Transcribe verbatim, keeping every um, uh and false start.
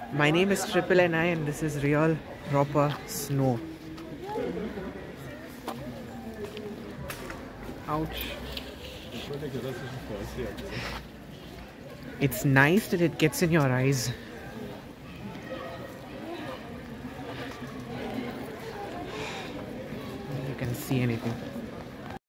My name is Triple N I and this is real proper snow. Ouch. It's nice that it gets in your eyes. You can see anything.